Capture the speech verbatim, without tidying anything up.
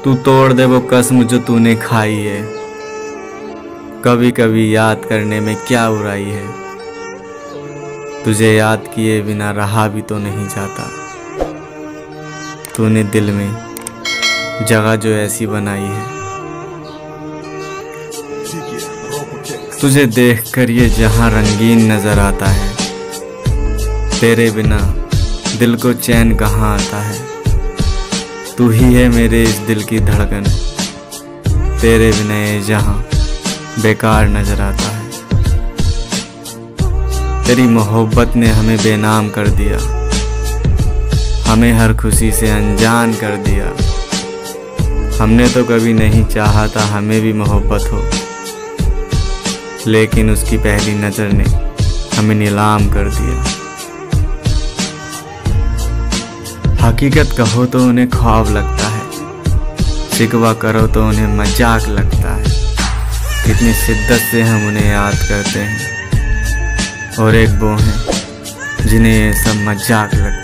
तू तोड़ दे वो कसम जो तूने खाई है। कभी कभी याद करने में क्या बुराई है। तुझे याद किए बिना रहा भी तो नहीं जाता। तूने दिल में जगह जो ऐसी बनाई है। तुझे देखकर ये जहां रंगीन नजर आता है। तेरे बिना दिल को चैन कहाँ आता है। तू ही है मेरे इस दिल की धड़कन। तेरे बिना ये जहां बेकार नजर आता है। तेरी मोहब्बत ने हमें बेनाम कर दिया। हमें हर खुशी से अनजान कर दिया। हमने तो कभी नहीं चाहा था हमें भी मोहब्बत हो, लेकिन उसकी पहली नज़र ने हमें नीलाम कर दिया। हकीकत कहो तो उन्हें ख्वाब लगता है, शिकवा करो तो उन्हें मजाक लगता है। कितनी शिद्दत से हम उन्हें याद करते हैं, और एक वो हैं जिन्हें ये सब मजाक लगता है।